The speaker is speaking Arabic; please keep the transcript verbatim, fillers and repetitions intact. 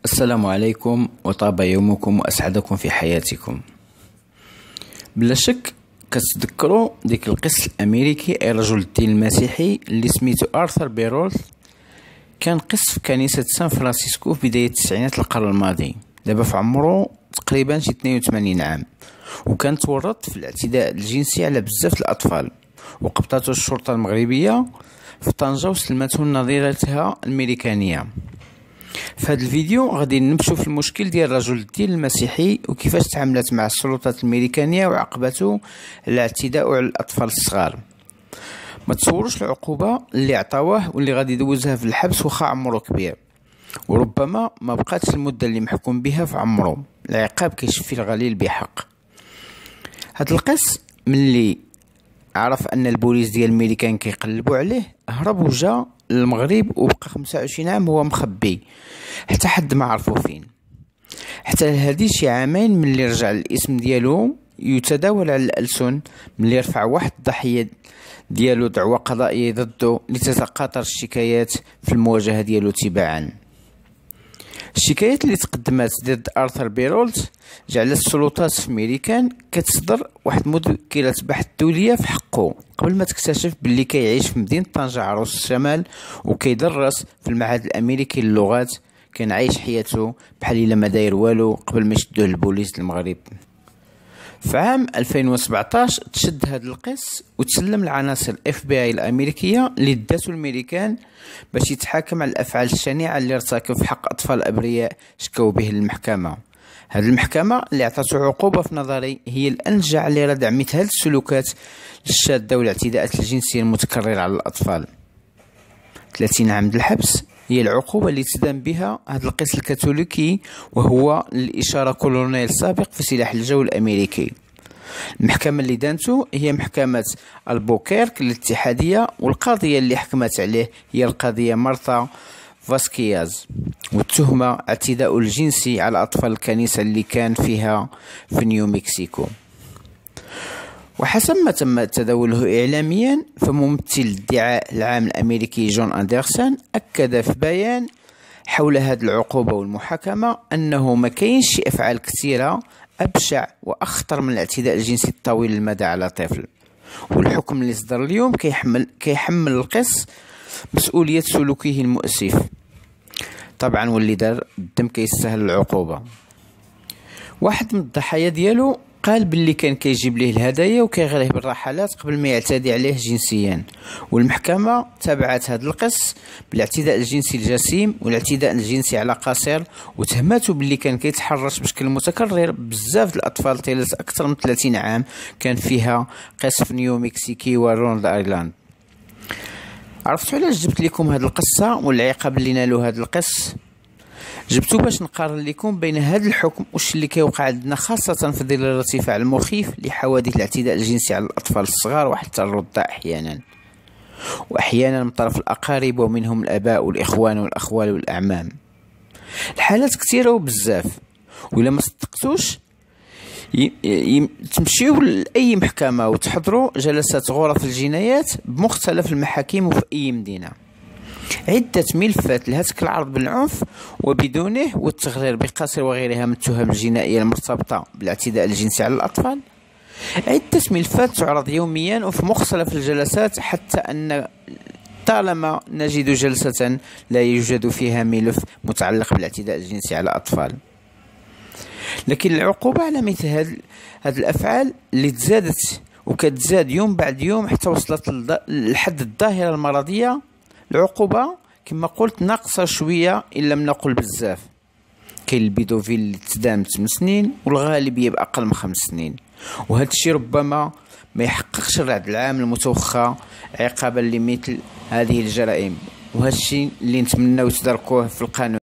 السلام عليكم وطاب يومكم وأسعدكم في حياتكم. بلا شك كتذكروا ديك القس الأمريكي أي رجل الدين المسيحي اللي سميتو آرثر بيرولز. كان قس في كنيسة سان فرانسيسكو في بداية التسعينات القرن الماضي، دابا في عمره تقريبا شي اثنين وثمانين عام، وكان تورط في الاعتداء الجنسي على بزاف الأطفال، وقبضته الشرطة المغربية في طنجة وسلمته لنظيرتها الأمريكانية. في هذا الفيديو غادي نمشوا في المشكل ديال رجل الدين المسيحي وكيفاش تعاملت مع السلطات الامريكانيه وعاقبته على الاعتداء على الاطفال الصغار. ما تصوروش العقوبه اللي عطاوه واللي غادي يدوزها في الحبس واخا عمره كبير، وربما ما بقاتش المده اللي محكوم بها في عمره. العقاب كيشفي الغليل بحق. هذا القس ملي عرف ان البوليس ديال الميريكان كيقلبوا عليه هرب وجا للمغرب وبقى خمسة وعشرين عام هو مخبي حتى حد ما عرفو فين. حتى لهادي شي عامين ملي رجع الاسم ديالو يتداول على الألسن، ملي رفع واحد الضحية ديالو دعوى قضائية ضده لتتقاطر الشكايات في المواجهة ديالو تباعا. الشكايات اللي تقدمت ضد آرثر بيرولز جعلت السلطات في أمريكان كتصدر واحد مذكرة بحث دولية في حقه قبل ما تكتشف باللي كيعيش في مدينة طنجة عروس الشمال وكيدرس في المعهد الأمريكي للغات. كان عايش حياته بحال الا ما داير والو قبل ما يشدوه البوليس المغرب. في عام ألفين وسبعطاش تشد هذا القس وتسلم لعناصر الاف بي اي الامريكيه اللي داتو الميريكان باش يتحاكم على الافعال الشنيعه اللي ارتكب في حق اطفال ابرياء شكاو به للمحكمه. هذه المحكمه اللي عطاتو عقوبه في نظري هي الانجع على ردع مثل هذه السلوكات الشاذه والاعتداءات الجنسيه المتكرره على الاطفال. ثلاثين عام د الحبس هي العقوبة اللي تدان بها هذا القس الكاثوليكي، وهو للإشارة كولونيل سابق في سلاح الجو الأمريكي. المحكمة اللي دانته هي محكمة البوكيرك الاتحادية، والقاضية اللي حكمت عليه هي القاضية مارتا فاسكياز، والتهمة اعتداء الجنسي على أطفال الكنيسة اللي كان فيها في نيو مكسيكو. وحسب ما تم تداوله إعلاميا فممثل الادعاء العام الأمريكي جون أندرسون أكد في بيان حول هذه العقوبة والمحاكمة أنه ما كاينش شي أفعال كثيرة أبشع وأخطر من الاعتداء الجنسي الطويل المدى على طفل، والحكم اللي صدر اليوم كيحمل كيحمل القس مسؤولية سلوكه المؤسف طبعا، واللي دار الدم كيستاهل العقوبة. واحد من الضحايا ديالو قال باللي كان كيجيب ليه الهدايا وكيغريه بالرحلات قبل ما يعتدي عليه جنسيا، والمحكمة تابعت هذا القس بالاعتداء الجنسي الجسيم والاعتداء الجنسي على قصير، وتهمته باللي كان كيتحرش بشكل متكرر بزاف الاطفال طيله اكثر من ثلاثين عام كان فيها قس في نيو مكسيكي ورونالد ايلاند. عرفتوا علاش جبت لكم هذه القصه والعقاب اللي نالو هذا القس؟ جبتو باش نقارن لكم بين هذا الحكم وش اللي كيوقع عندنا، خاصة في ظل الارتفاع المخيف لحوادث الاعتداء الجنسي على الأطفال الصغار وحتى الرضع أحيانا، وأحيانا من طرف الأقارب ومنهم الآباء والإخوان والأخوال والأعمام. الحالات كثيرة وبزاف، وإلا ما صدقتوش تمشيو لأي محكمة وتحضروا جلسات غرف الجنايات بمختلف المحاكم وفي أي مدينة. عدة ملفات لهتك العرض بالعنف وبدونه والتغرير بقصر وغيرها من التهم الجنائية المرتبطة بالاعتداء الجنسي على الأطفال. عدة ملفات تعرض يوميا وفي مختلف الجلسات، حتى أن طالما نجد جلسة لا يوجد فيها ملف متعلق بالاعتداء الجنسي على الأطفال. لكن العقوبة على مثل هذه الأفعال اللي تزادت وكتزاد يوم بعد يوم حتى وصلت لحد الظاهرة المرضية، العقوبة كما قلت ناقصة شوية إن لم نقل بزاف. كاين البيدوفيل اللي تدان بثمان سنين والغالبية بأقل من خمس سنين، وهذا الشيء ربما ما يحققش الرعد العام المتوخى عقابا لمثل هذه الجرائم، وهذا الشيء اللي نتمناو تداركوه في القانون.